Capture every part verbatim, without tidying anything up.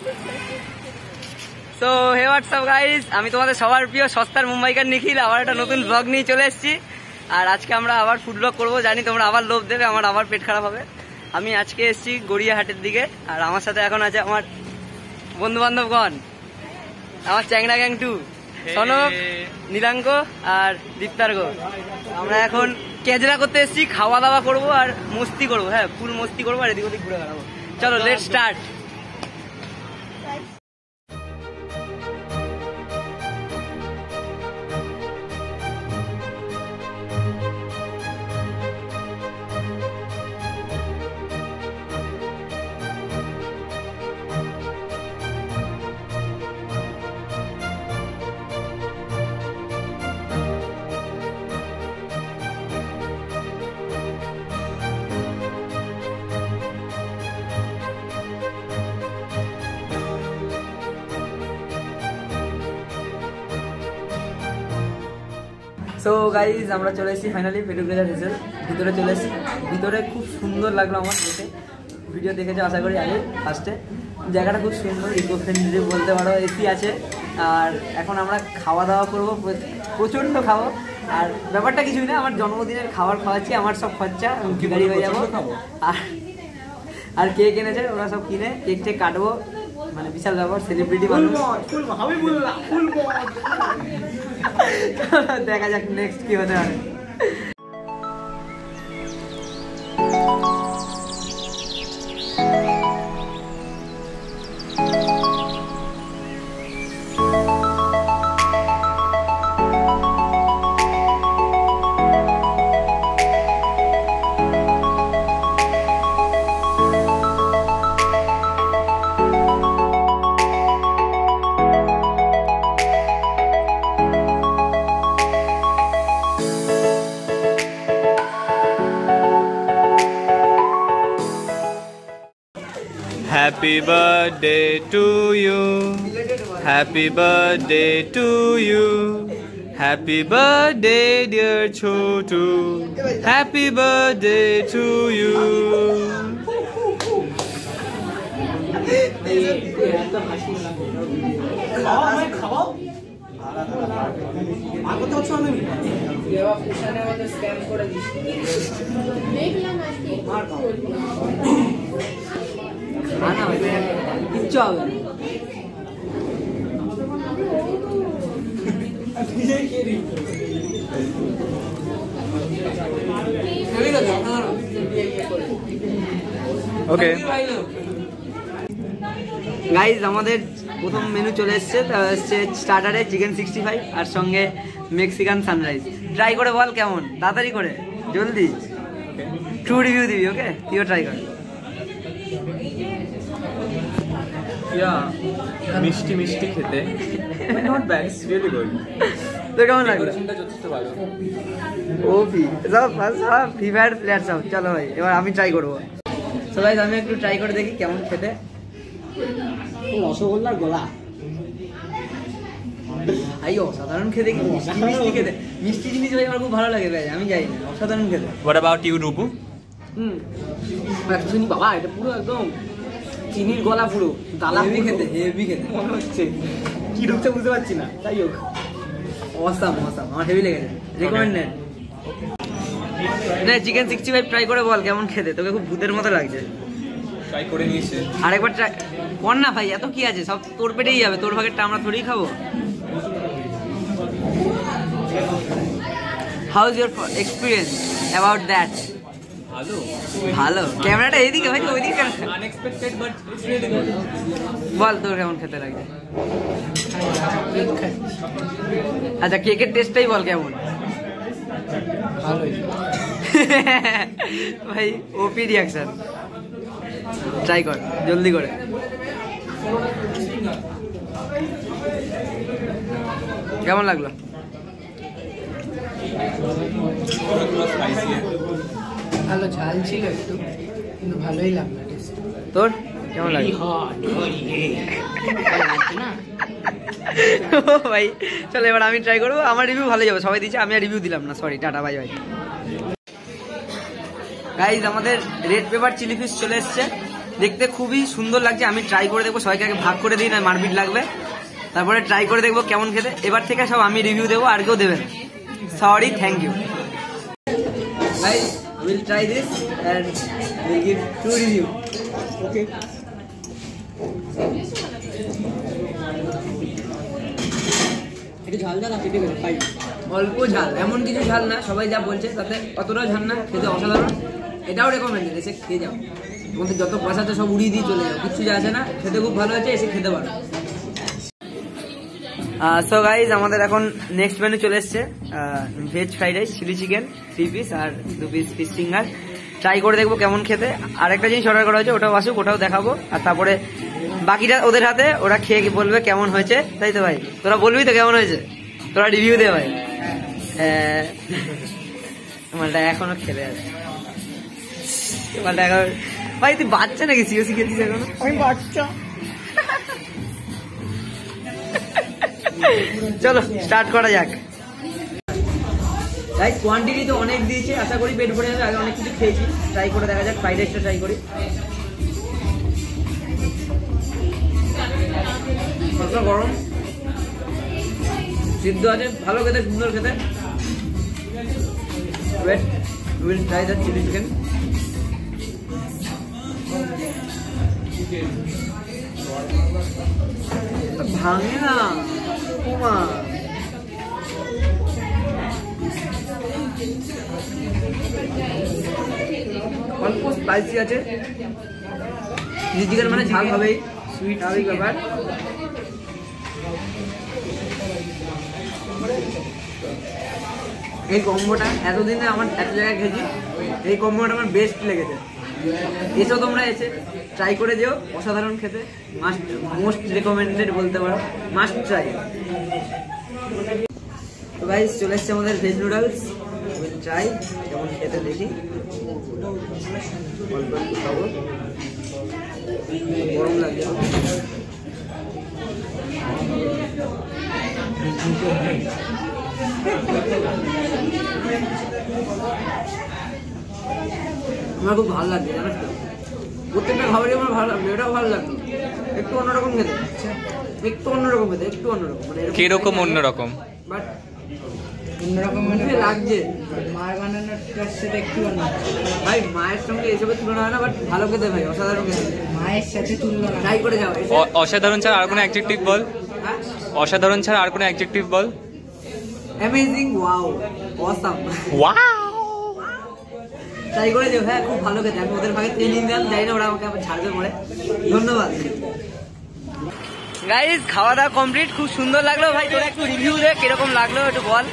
So hey WhatsApp guys, আমি তোমাদের সবার প্রিয় সস্তার মুম্বাইকার নিখিল আবার একটা নতুন ব্লগ নিয়ে চলে এসেছি। আর আজকে আমরা আবার ফুড ব্লগ করবো, জানি তোমরা আবার লোভ দেবে, আমার আবার পেট খারাপ হবে। আমি আজকে এসেছি গড়িয়াহাটের দিকে, আর আমার সাথে এখন আছে আমার বন্ধু বান্ধবগণ, আমার চ্যাংড়া গ্যাং টু, সনক, নীলাঙ্ক আর দীপ্তার্গ। আমরা এখন কেজরা করতে এসেছি, খাওয়া দাওয়া করবো আর মস্তি করবো। হ্যাঁ, ফুল মস্তি করবো আর এদিক ওদিক ঘুরে বেড়াবো। চলো লেট স্টার্ট। সো গাইজ আমরা চলে এসেছি ফাইনালি পেটুগ্রেজার হেসেল ভিতরে চলে এসেছি। ভিতরে খুব সুন্দর লাগলো আমার দেখে, ভিডিও দেখেছো আশা করি আগে ফার্স্টে। জায়গাটা খুব সুন্দর, ইকো ফ্রেন্ডলি বলতে পারো, এসি আছে। আর এখন আমরা খাওয়া দাওয়া করবো, প্রচণ্ড খাবো। আর ব্যাপারটা কিছুই না, আমার জন্মদিনের খাবার খাওয়াচ্ছি, আমার সব খরচা গাড়ি হয়ে যাবো। আর আর কেক এনেছে, ওরা সব কিনে কেক টেক কাটবো, মানে বিশাল ব্যাপার, সেলিব্রিটি মানুষ। দেখা যাক নেক্সট কি হতে পারে। Happy birthday to you, happy birthday to you, happy birthday dear Chotu, happy birthday to you. কিচ্ছু হবে না। ওকে গাইজ আমাদের প্রথম মেনু চলে এসছে, এসছে স্টার্টারে চিকেন সিক্সটি ফাইভ আর সঙ্গে মেক্সিকান সানরাইজ। ট্রাই করে বল কেমন, তাড়াতাড়ি করে, জলদি ট্রু রিভিউ দিবি। ওকে, তুইও ট্রাই কর। মিষ্টি মিষ্টি খেতে, not bad, it's really good. তো কেমন লাগলো? ওপি সব সব ফ্রি ফায়ার প্লেয়ার সব। চলো ভাই, এবার আমি ট্রাই করবো। সো গাইস আমি একটু ট্রাই করে দেখি কেমন খেতে। রসগোল্লার গোলা ভাই অসাধারণ খেতে, মিষ্টি মিষ্টি খেতে, মিষ্টি জিনিস ভাই আমার খুব ভালো লাগে ভাই, আমি যাই না, অসাধারণ খেতে। What about you Rupu? হুম শুনি বাবা, এটা পুরো একদম চিনির গলা, পুরো দালা খেতে, হেভি খেতে মনে হচ্ছে, কি ঢুকছে বুঝতে পারছি না। তাই হোক, অসাম অসাম, আমার হেভি লেগেছে, রেকমেন্ডেড। না চিকেন সিক্সটি ফাইভ ট্রাই করে বল কেমন খেতে, তোকে খুব ভূতের মতো লাগছে। ট্রাই করে নিয়েছে, আরেকবার ট্রাই কর না ভাই, এত কি আছে, সব তোর পেটেই যাবে, তোর ভাগেরটা আমরা থোড়িই খাবো। How is your experience about that? ভালো ভালো। ক্যামেরাটা এইদিকে ভাই, ওইদিকে unexpected but it's really good. বল তোর কেমন খেতে লাগছে? আচ্ছা কেকের টেস্টটাই বল কেমন? ভাই ওপি রিয়াকশন, ট্রাই কর জলদি করে। কেমন লাগলো? ভালো ঝাল ছিল একটু, কিন্তু ভালোই লাগলো। তোর কেমন লাগলো? ভাই চলো এবার আমি ট্রাই করবো, আমার রিভিউ ভালো যাবে, সবাই দিচ্ছে, আমি আর রিভিউ দিলাম না, sorry, tata bye bye. Guys আমাদের রেড পেপার চিলি ফিশ চলে এসছে, দেখতে খুবই সুন্দর লাগছে। আমি ট্রাই করে দেখবো, সবাইকে আগে ভাগ করে দিই না মারপিট লাগবে, তারপরে ট্রাই করে দেখবো কেমন খেতে। এবার থেকে সব আমি রিভিউ দেবো, আর কেউ দেবেন। Sorry, thank you guys, will try this and will give to review. Okay, ঝাল ঝাল আছে, অল্প ঝাল, এমন কিছু ঝাল না, সবাই যা বলছে তাতে অতটাও ঝাল না, খেতে অসাধারণ। এটাও রেকমেন্ডেড, এসে খেয়ে যাও। তোমাদের যত পয়সা আছে সব উড়িয়ে দিয়ে চলে যাও, কিচ্ছু যা আছে না, খেতে খুব ভালো হয়েছে, এসে খেতে পারো। সো গাইজ, আমাদের এখন নেক্সট মেনু চলে এসছে, veg fried rice, chilli chicken three piece আর দু পিস ফিশ ফিঙ্গার। ট্রাই করে দেখবো কেমন খেতে। আর একটা জিনিস অর্ডার করা হয়েছে, ওটাও আসুক, ওটাও দেখাবো। আর তারপরে বাকিটা ওদের হাতে, ওরা খেয়ে বলবে কেমন হয়েছে, তাই তো ভাই? তোরা বলবি তো কেমন হয়েছে, তোরা রিভিউ দে ভাই। মালটা এখনো খেলে আছে, মালটা এখন ভাই তুই বাচ্চা নাকি? সিও শিখেছিস এখনো? আমি বাচ্চা। চলো স্টার্ট করা যাক। গাইস, কোয়ান্টিটি তো অনেক দিয়েছে, আশা করি পেট ভরে যাবে। আগে অনেক কিছু খেয়েছি, ট্রাই করে দেখা যাক। ফ্রাইড রাইসটা ট্রাই করি। হালকা গরম, সিদ্ধ আছে, ভালো খেতে, সুন্দর খেতে। Wait, will try the chilli chicken. ভাঙে না ওমা, অল্প স্পাইসি আছে। চিলি চিকেন মানে ঝাল হবেই, সুইট স্বাভাবিক ব্যাপার। এই কম্বোটা এতদিনে আমার এত জায়গায় খেয়েছি, এই কম্বোটা আমার বেস্ট লেগেছে। এসো তোমরা, এসে ট্রাই করে যেও, অসাধারণ খেতে। মাস্ট মোস্ট রেকমেন্ডেড বলতে পারো, মাস্ট ট্রাই। তো গাইস, চলে এসছে আমাদের ভেজ নুডলস। উইল ট্রাই কেমন খেতে, দেখি। অল্প একটু খাবো, গরম লাগছে। আমার খুব ভালো লাগছে, জানিস তো, প্রত্যেকটা খাবারই আমার ভালো লাগলো। এটাও ভালো লাগলো, একটু অন্যরকম খেতে, একটু অন্যরকম খেতে, একটু অন্যরকম, মানে কিরকম অন্যরকম? বাট অন্যরকম মানে লাগছে। মায়ের বানানোর সাথে একটু অন্য, ভাই মায়ের সঙ্গে এসবের তুলনা হয় না, বাট ভালো খেতে ভাই, অসাধারণ খেতে। মায়ের সাথে তুলনা, ট্রাই করে যাও। অসাধারণ ছাড়া আর কোনো অ্যাডজেক্টিভ বল। হ্যাঁ, অসাধারণ ছাড়া আর কোনো অ্যাডজেক্টিভ বল। Amazing, wow, awesome. Wow, try করে যাও। হ্যাঁ, খুব ভালো খেতে। আমি ওদের ভাগে ট্রেনিং দিলাম, জানি না ওরা আমাকে আবার ছাড়বে পরে। ধন্যবাদ গাইজ, খাওয়া দাওয়া কমপ্লিট। খুব সুন্দর লাগলো ভাই। তোরা একটু রিভিউ দে, কিরকম লাগলো একটু বল।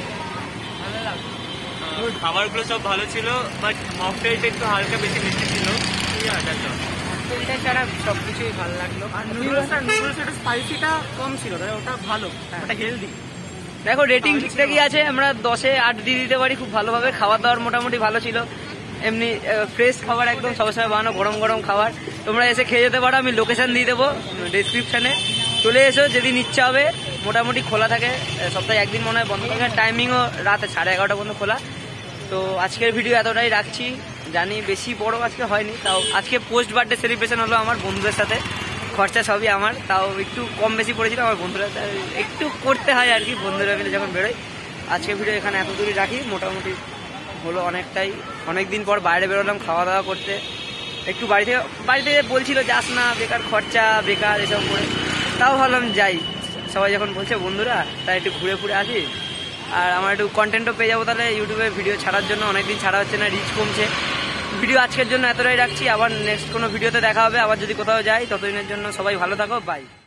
খাবারগুলো সব ভালো ছিল, বাট মকটেলটা একটু হালকা বেশি মিষ্টি ছিল। মকটেলটা ছাড়া সবকিছুই ভালো লাগলো। আর নুডলসটা নুডলসটা স্পাইসিটা কম ছিল, ওটা ভালো, ওটা হেলদি। দেখো রেটিং ঠিকঠাকই আছে, আমরা দশে আট দিয়ে দিতে পারি খুব ভালোভাবে। খাবার দাবার মোটামুটি ভালো ছিল, এমনি ফ্রেশ খাবার, একদম সবসময় বানানো গরম গরম খাবার। তোমরা এসে খেয়ে যেতে পারো, আমি লোকেশন দিয়ে দেবো ডিসক্রিপশানে। চলে এসো যেদিন ইচ্ছা হবে। মোটামুটি খোলা থাকে, সপ্তাহে একদিন মনে হয় বন্ধ থাকে। টাইমিংও রাতে সাড়ে এগারোটা পর্যন্ত খোলা। তো আজকের ভিডিও এতটাই রাখছি। জানি বেশি বড় আজকে হয়নি, তাও আজকে পোস্ট বার্থডে সেলিব্রেশন হলো আমার বন্ধুদের সাথে। খরচা সবই আমার, তাও একটু কম বেশি পড়েছিল আমার বন্ধুরা, একটু করতে হয় আর কি বন্ধুরা মিলে যখন বেরোয়। আজকের ভিডিও এখানে এত দূরই রাখি। মোটামুটি হলো অনেকটাই, অনেকদিন পর বাইরে বেরোলাম খাওয়া দাওয়া করতে। একটু বাড়ি থেকে বাড়ি থেকে বলছিল যাস না, বেকার খরচা, বেকার এসব করে, তাও ভাবলাম যাই। সবাই যখন বলছে বন্ধুরা, তাই একটু ঘুরে ঘুরে আসি। আর আমার একটু কন্টেন্টও পেয়ে যাবো তাহলে ইউটিউবে ভিডিও ছাড়ার জন্য। অনেকদিন ছাড়া হচ্ছে না, রিচ কমছে। ভিডিও আজকের জন্য এতটাই রাখছি, আবার নেক্সট কোনো ভিডিওতে দেখা হবে। আবার যদি কোথাও যাই, ততদিনের জন্য সবাই ভালো থাকো, বাই।